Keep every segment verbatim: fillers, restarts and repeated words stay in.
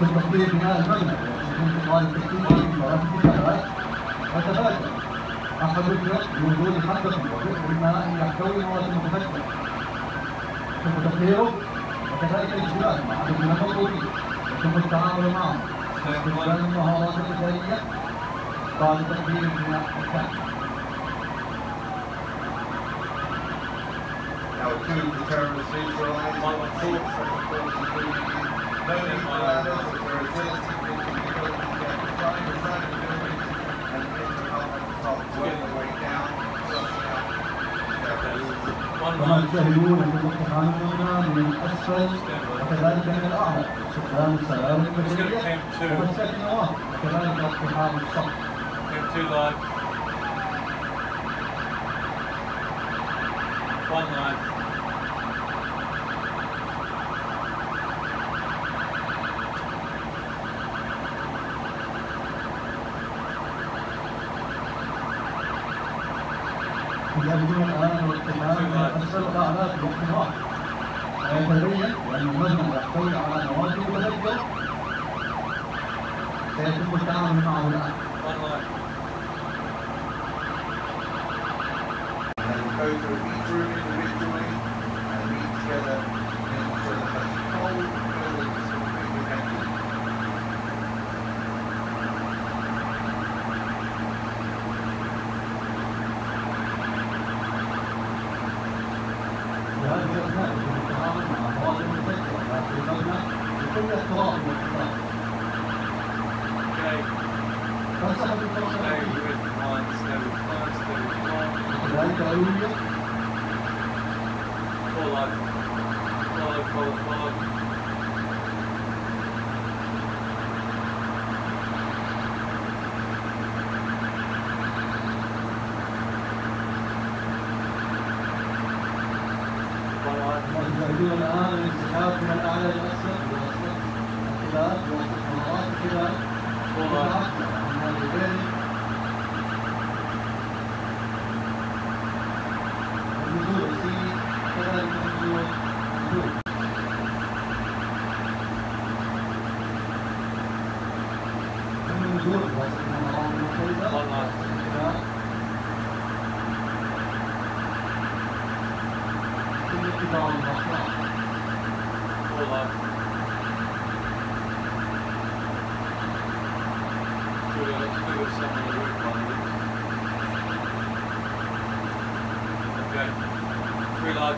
تفكير بناء المبنى ويكون سؤال التشكيل في مباراة الدفاع وتفاجأ أحد يدرك بوجود حدث وبئر ماء يحتوي مواد متفجرة يتم تقديره وكذلك الاجتهاد مع عدد من المطلوبين يتم التعامل معهم واستخدام المهارات الإدارية بعد تقديم بناء الكامل. Now two determined seats are on one one four, second course is moving in. No need for ladders, their agility, making the ability to get inside the side of the building and enter up at the top, work their way down, flushing out. كما تشاهدون يتم اقتحام المبنى من الأسفل وكذلك من الأعلى باستخدام السيارة البشرية ومسكات النوافذ وكذلك اقتحام السطح. One live. يبدو الآن الاقتحام من الأسفل والأعلى في وقت واحد ويتبين أن المبنى يحتوي على مواد متفجرة سيتم التعامل معه الآن. Go through each room individually and meet together in each other as whole buildings completely empty. وهذه الأثناء يتم التعامل مع مواد متفجرة داخل المبنى بكل احترام واحترام. فلسفة التوسع وكذلك أولوية follow, follow, follow, follow. وتشاهدون الآن الانسحاب من الأعلى إلى الأسفل والأسفل الخلاف واستثمارات الخلاف والعكس عن ذلك النزول السي كذلك النزول النزول النزول وسط المناطق المختلفة كل اتباع المصنع Follow. Julia, let's do it some on the roof one of these. Okay. Three live.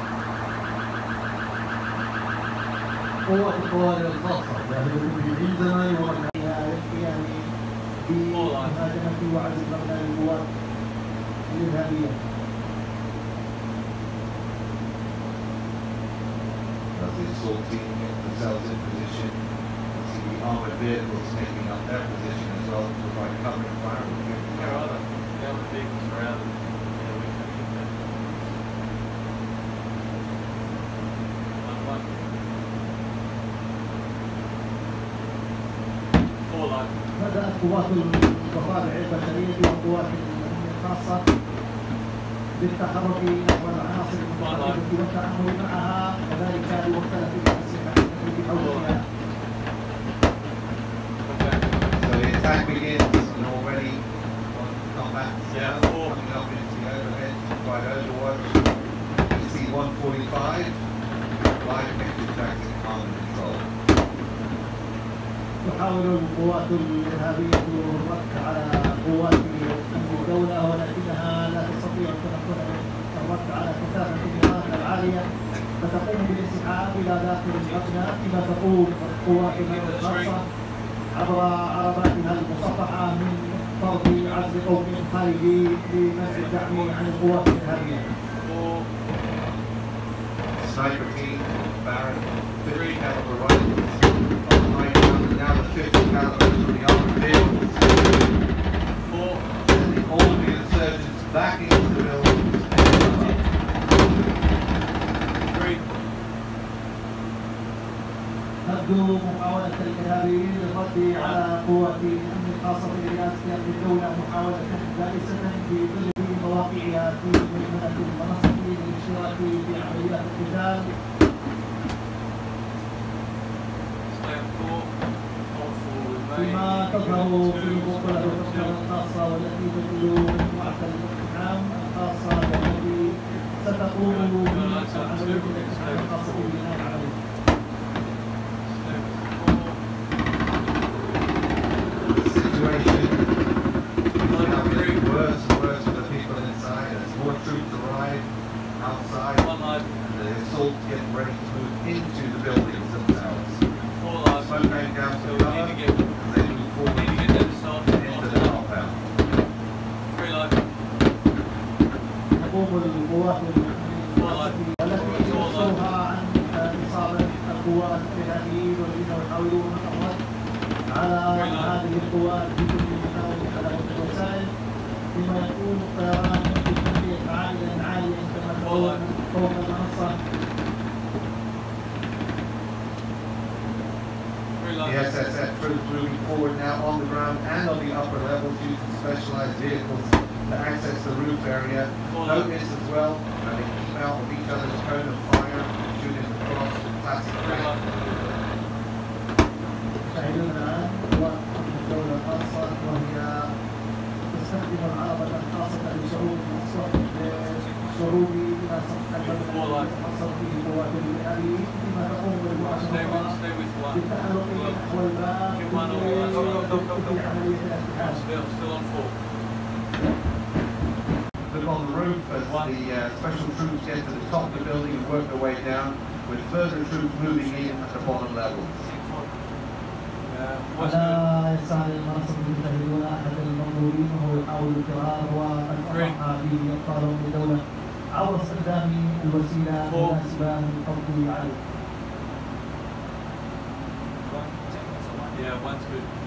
قوة الطوارئ الخاصة يعني في زمن ومكانها للقيام بمهاجمة وعزل مبنى القوات الإرهابية. As the assault team get themselves in position, you see the armoured vehicles taking up their position as well to provide cover and fire. There are other, the other vehicles around them. Yeah, we can get that. One, one. Four live. بدأت قوات المطالع البشرية والقوات الخاصة بالتحرك نحو العناصر المتحركة والتعامل معها وذلك بمختلف الأسلحة التي حولها. So the attack begins and already on combat Yeah, now, four. coming up into the overhead by Overwatch. You see one forty-five, live picture tracking command and control. تحاول القوات الإرهابية الرد على قوات الدولة ولكنها لا تستطيع التمكن من الرد على كثافة النيران العالية فتقوم بالانسحاب إلى داخل المبنى كما تقوم قوات الخاصة عبر عرباتها المصفحة من فرض عزل قوم خارجي لمنع الدعم عن القوات الإرهابية. Sniper team, Baron, fifty caliber rifles. Now the fifty calibers from the armored vehicles. Four. Sending all of the insurgents back into the buildings. Three. تبدو محاولة الإرهابيين للرد على قوات الأمن الخاصة برئاسة أمن الدولة محاولة بائسة في ظل مواقعها في ميمنة المنصة للاشتراك في عمليات القتال. Stand four. فيما تظهر في مقبلة الفترة الخاصة والتي تدل معدل الاقتحام الخاصة والتي ستقوم بعملية الاقتحام الخاصة ببناء العملية. Outside, and the assault getting ready to move into the buildings themselves. Smoke going down to the cover, and they move forward into the compound. تقوم القوات التي يصورها عن إصابة القوات الإيرانيين والذين يحاولون الرد على هذه القوات بكل من خلال الوسائل، بما يكون الطيران بكمية عالية عالية عندما تكون فوق المنصة. The S S F troops moving forward now on the ground and on the upper levels using specialized vehicles to access the roof area. Notice as well, and they keep out of each other's cone of fire, shooting across the classic track. شاهدون الآن قوات الدولة الخاصة وهي تستخدم العربة الخاصة لصعود الصف للصعود إلى سطح المبنى الخاصة به قوات الإيرانيين، فيما تقوم بالقوات الأخرى بالتحرك نحو الباب في عملية الاقتحام. Look on the roof as the uh, special troops get to the top of the building and work their way down, with further troops moving in at the bottom levels. على يسار المنصة يشاهدون أحد المنظورين وهو يحاول الفرار والفرح بأبطال الدولة عبر استخدام الوسيلة المناسبة للتطبيق عليه. Yeah, one's good.